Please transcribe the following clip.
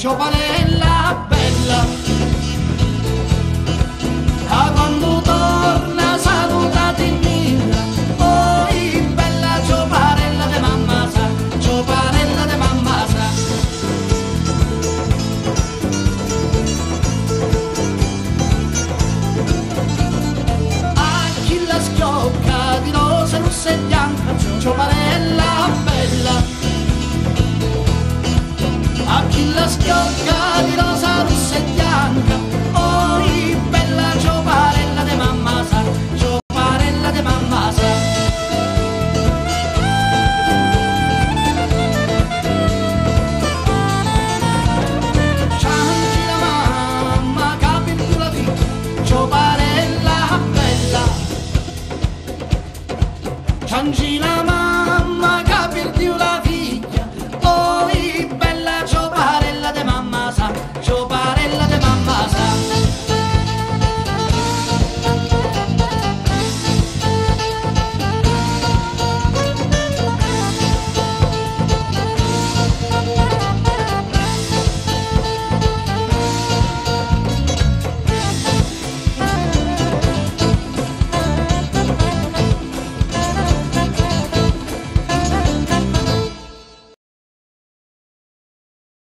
Cioparella bella, a quando torna salutati in mira, oi bella cioparella de mamma sa, cioparella de mamma sa. A chi la schiocca di rosa, rossa e bianca, cioparella bella. A chi la schiocca di rosa, rossa e bianca, oi bella cioparella de mamma sa, cioparella de mamma sa. Cianci la mamma, capitula di cioparella bella. Cianci la mamma.